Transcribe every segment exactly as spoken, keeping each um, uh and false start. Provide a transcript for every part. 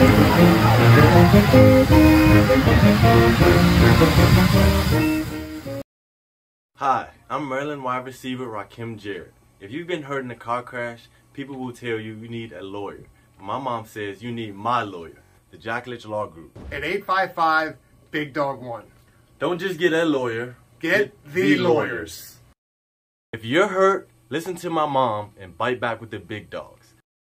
Hi, I'm Maryland wide receiver Rakim Jarrett. If you've been hurt in a car crash, people will tell you you need a lawyer. My mom says you need my lawyer, the Jackledge Law Group. At eight five five, Big Dog one. Don't just get a lawyer, Get, get the, the lawyers. lawyers. If you're hurt, listen to my mom and bite back with the big dogs.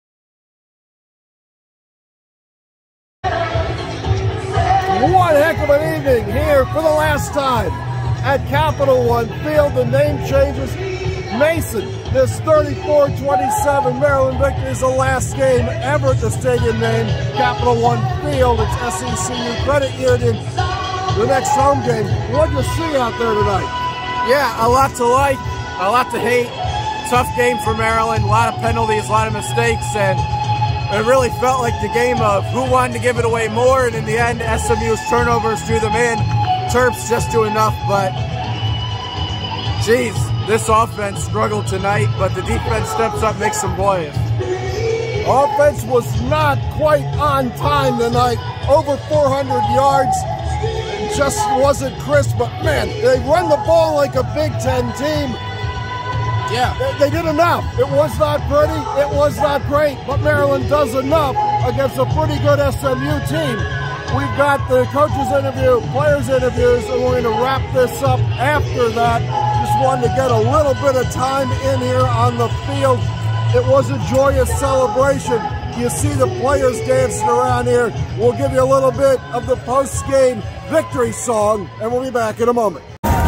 One heck of an evening here for the last time at Capital One Field. The name changes. Mason, this thirty-four twenty-seven Maryland victory is the last game ever at the stadium named Capital One Field. It's S E C U credit union. The next home game. What did you see out there tonight? Yeah, a lot to like, a lot to hate. Tough game for Maryland. A lot of penalties, a lot of mistakes, and it really felt like the game of who wanted to give it away more, and in the end, S M U's turnovers drew them in. Terps just do enough, but geez, this offense struggled tonight, but the defense steps up, makes some plays. Offense was not quite on time tonight. Over four hundred yards. It just wasn't crisp, but man, they run the ball like a Big Ten team. Yeah. They, they did enough. It was not pretty, it was not great, but Maryland does enough against a pretty good S M U team. We've got the coaches interview, players interviews, and we're going to wrap this up after that. Just wanted to get a little bit of time in here on the field. It was a joyous celebration. You see the players dancing around here. We'll give you a little bit of the post-game victory song, and we'll be back in a moment.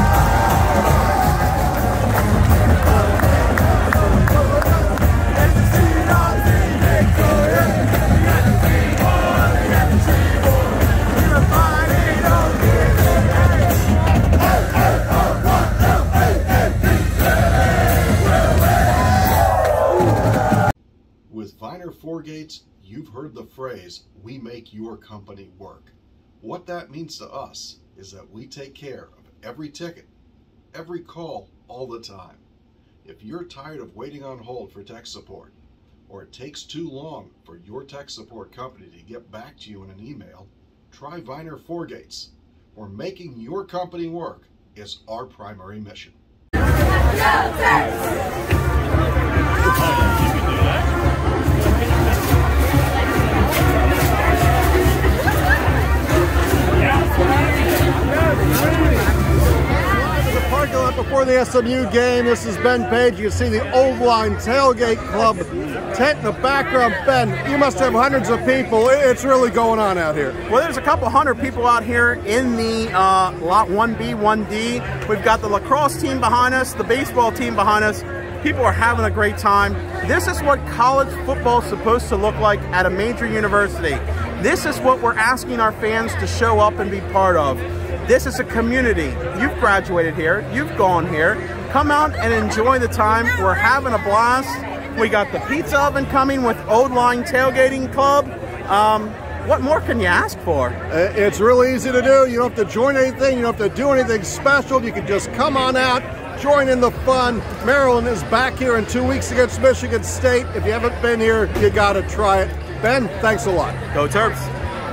With Viner Four Gates, you've heard the phrase, we make your company work. What that means to us is that we take care of every ticket, every call, all the time. If you're tired of waiting on hold for tech support, or it takes too long for your tech support company to get back to you in an email, try Viner Four Gates, where making your company work is our primary mission. Parking lot before the S M U game. This is Ben Page. You can see the Old Line Tailgate Club tent in the background. Ben, you must have hundreds of people. It's really going on out here. Well, there's a couple hundred people out here in the uh, lot one B, one D. We've got the lacrosse team behind us, the baseball team behind us. People are having a great time. This is what college football is supposed to look like at a major university. This is what we're asking our fans to show up and be part of. This is a community. You've graduated here. You've gone here. Come out and enjoy the time. We're having a blast. We got the pizza oven coming with Old Line Tailgating Club. Um, what more can you ask for? It's really easy to do. You don't have to join anything. You don't have to do anything special. You can just come on out, join in the fun. Maryland is back here in two weeks against Michigan State. If you haven't been here, you got to try it. Ben, thanks a lot. Go Terps.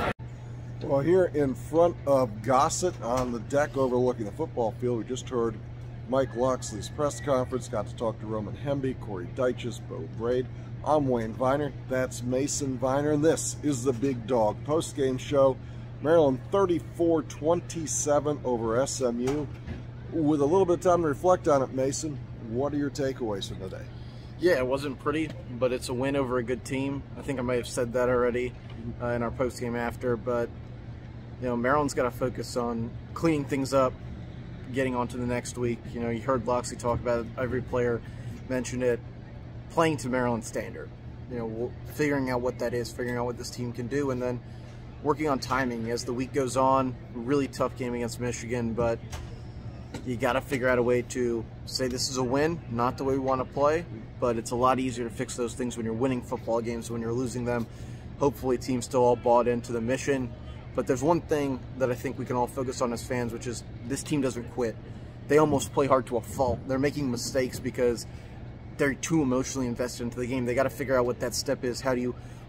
Well, here in front of Gossett on the deck overlooking the football field, we just heard Mike Loxley's press conference, got to talk to Roman Hemby, Corey Dyches, Bo Braid. I'm Wayne Viner, that's Mason Viner, and this is the Big Dog post-game show. Maryland thirty-four twenty-seven over S M U. With a little bit of time to reflect on it, Mason, what are your takeaways from today? Yeah, it wasn't pretty, but it's a win over a good team. I think I may have said that already uh, in our post-game after, but you know, Maryland's got to focus on cleaning things up, getting on to the next week. You know, you heard Loxley talk about it. Every player mentioned it, playing to Maryland standard. You know, figuring out what that is, figuring out what this team can do, and then working on timing as the week goes on. Really tough game against Michigan, but you got to figure out a way to say this is a win, not the way we want to play, but it's a lot easier to fix those things when you're winning football games. When you're losing them, hopefully teams still all bought into the mission. But there's one thing that I think we can all focus on as fans, which is this team doesn't quit. They almost play hard to a fault. They're making mistakes because they're too emotionally invested into the game. They got to figure out what that step is. How do you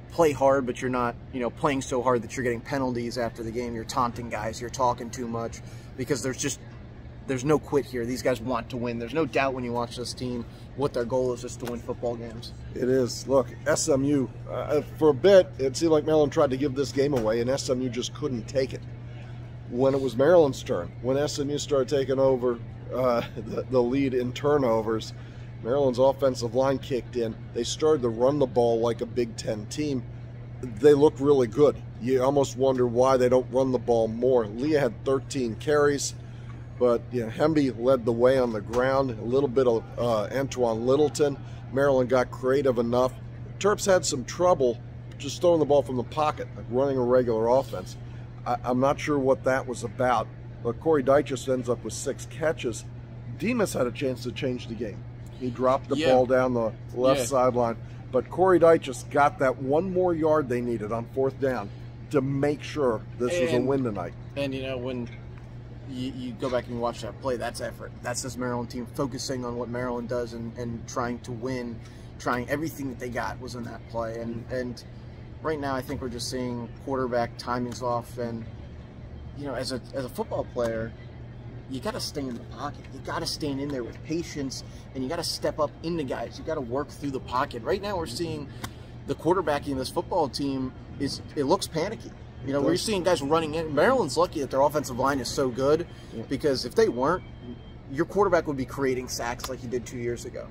play hard, but you're not, you know, playing so hard that you're getting penalties after the game. You're taunting guys. You're talking too much because there's just there's no quit here. These guys want to win. There's no doubt when you watch this team what their goal is, just to win football games. It is. Look, S M U, uh, for a bit, it seemed like Maryland tried to give this game away, and S M U just couldn't take it. When it was Maryland's turn, when S M U started taking over uh, the, the lead in turnovers, Maryland's offensive line kicked in. They started to run the ball like a Big Ten team. They looked really good. You almost wonder why they don't run the ball more. Leah had thirteen carries, but you know, Hemby led the way on the ground. A little bit of uh, Antoine Littleton. Maryland got creative enough. Terps had some trouble just throwing the ball from the pocket, like running a regular offense. I, I'm not sure what that was about, but Corey Dyche just ends up with six catches. Demas had a chance to change the game. He dropped the yeah. ball down the left yeah. sideline, but Corey Dyche just got that one more yard they needed on fourth down to make sure this and, was a win tonight. And, you know, when you, you go back and watch that play, that's effort. That's this Maryland team focusing on what Maryland does and, and trying to win, trying everything that they got was in that play. And, and right now I think we're just seeing quarterback timing's off. And, you know, as a, as a football player, you got to stay in the pocket. You got to stand in there with patience, and you got to step up into guys. You got to work through the pocket. Right now, we're seeing the quarterbacking of this football team is it looks panicky. You know, we're seeing guys running in. Maryland's lucky that their offensive line is so good, yeah. because if they weren't, your quarterback would be creating sacks like he did two years ago.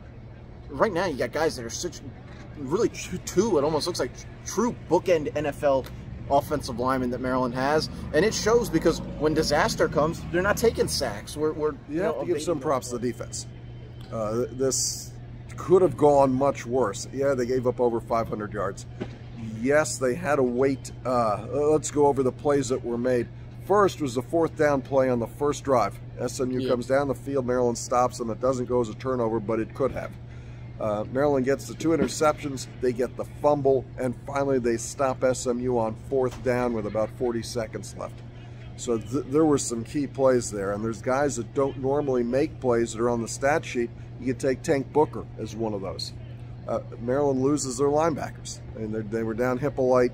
Right now, you got guys that are such really two. It almost looks like true bookend N F L offensive lineman that Maryland has, and it shows because when disaster comes, they're not taking sacks. We're, we're you, you have know, to give some props to the defense. Uh, this could have gone much worse. Yeah, they gave up over five hundred yards. Yes, they had to wait. Uh, let's go over the plays that were made. First was the fourth down play on the first drive. S M U yeah. comes down the field. Maryland stops them. It doesn't go as a turnover, but it could have. Uh, Maryland gets the two interceptions, they get the fumble, and finally they stop S M U on fourth down with about forty seconds left. So th there were some key plays there, and there's guys that don't normally make plays that are on the stat sheet. You could take Tank Booker as one of those. Uh, Maryland loses their linebackers, and they were down Hippolyte.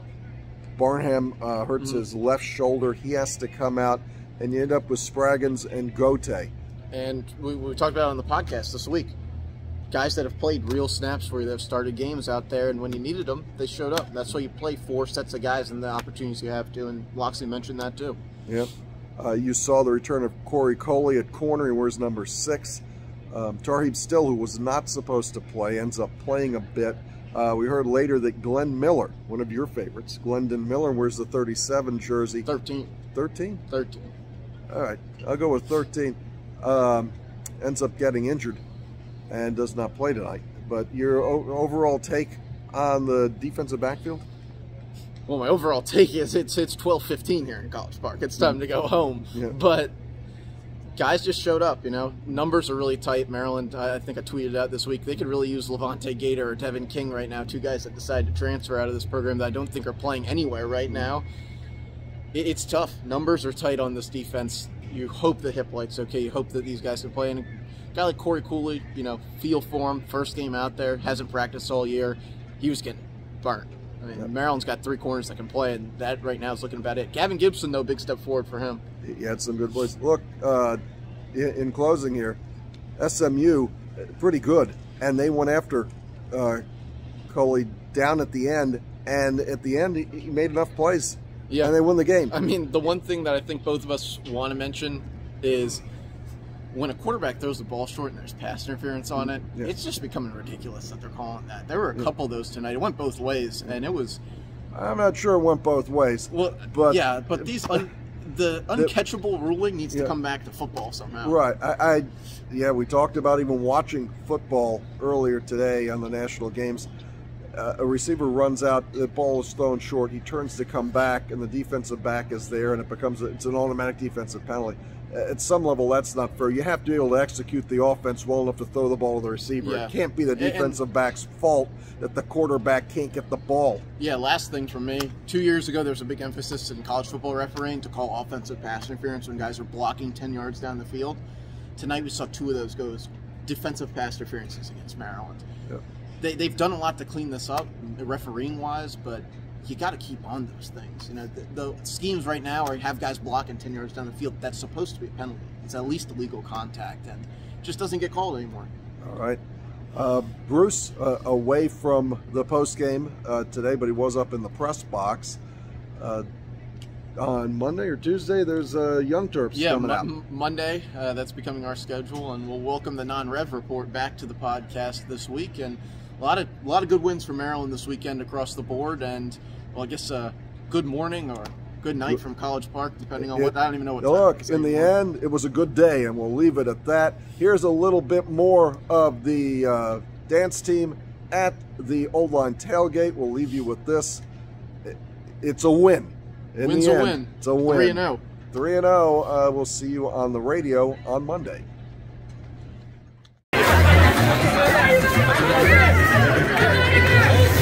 Barnham uh, hurts mm-hmm. his left shoulder. He has to come out, and you end up with Spraggins and Gote. And we, we talked about it on the podcast this week. Guys that have played real snaps for you, that have started games out there, and when you needed them, they showed up. That's why you play four sets of guys and the opportunities you have to, and Loxley mentioned that too. Yep. Uh, you saw the return of Corey Coley at corner. He wears number six. Um, Tarheeb Still, who was not supposed to play, ends up playing a bit. Uh, we heard later that Glenn Miller, one of your favorites, Glendon Miller, wears the thirty-seven jersey. thirteen. thirteen? thirteen. All right, I'll go with thirteen. Um, ends up getting injured and does not play tonight. But your overall take on the defensive backfield? Well, my overall take is it's it's twelve fifteen here in College Park. It's time to go home. Yeah. But guys just showed up, you know. Numbers are really tight. Maryland, I think I tweeted out this week, they could really use Levante Gator or Devin King right now, two guys that decided to transfer out of this program that I don't think are playing anywhere right now. It, it's tough. Numbers are tight on this defense. You hope that Hippolyte's okay. You hope that these guys can play. And a guy like Corey Cooley, you know, feel for him. First game out there, hasn't practiced all year. He was getting burnt. I mean, yep. Maryland's got three corners that can play, and that right now is looking about it. Gavin Gibson, though, big step forward for him. He had some good plays. Look, uh, in, in closing here, S M U, pretty good, and they went after uh, Coley down at the end, and at the end, he, he made enough plays, yeah. and they won the game. I mean, the one thing that I think both of us want to mention is when a quarterback throws the ball short and there's pass interference on it, yeah. it's just becoming ridiculous that they're calling that. There were a couple of those tonight. It went both ways, and it was... I'm not sure it went both ways. Well, but yeah, but these un, the uncatchable the, ruling needs yeah. to come back to football somehow. Right. I, I, yeah, we talked about even watching football earlier today on the national games. Uh, a receiver runs out, the ball is thrown short, he turns to come back, and the defensive back is there, and it becomes a, it's an automatic defensive penalty. At some level, that's not fair. You have to be able to execute the offense well enough to throw the ball to the receiver. Yeah. It can't be the defensive and, back's fault that the quarterback can't get the ball. Yeah, last thing from me. Two years ago, there was a big emphasis in college football refereeing to call offensive pass interference when guys are blocking ten yards down the field. Tonight, we saw two of those goes defensive pass interferences against Maryland. Yeah. they, they've done a lot to clean this up, refereeing wise, but you got to keep on those things. You know, the, the schemes right now are have guys blocking ten yards down the field. That's supposed to be a penalty. It's at least illegal contact, and it just doesn't get called anymore. All right. Uh, Bruce, uh, away from the post game uh, today, but he was up in the press box. Uh, on Monday or Tuesday, there's uh, Young Terps yeah, coming mo- out. M- Monday, uh, that's becoming our schedule, and we'll welcome the non-rev report back to the podcast this week. And a lot of a lot of good wins for Maryland this weekend across the board. And well, I guess uh, good morning or good night from College Park, depending on It, what I don't even know what. Look, time in the anymore. end, it was a good day, and we'll leave it at that. Here's a little bit more of the uh, dance team at the Old Line tailgate. We'll leave you with this. It, it's a win. In Win's the a end, win. It's a win. Three and zero. Three and zero. Uh, we'll see you on the radio on Monday. Hey!